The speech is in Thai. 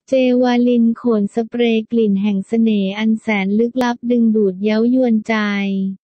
เจวาลินโขนสเปรย์กลิ่นแห่งเสน่ห์อันแสนลึกลับดึงดูดเย้ายวนใจ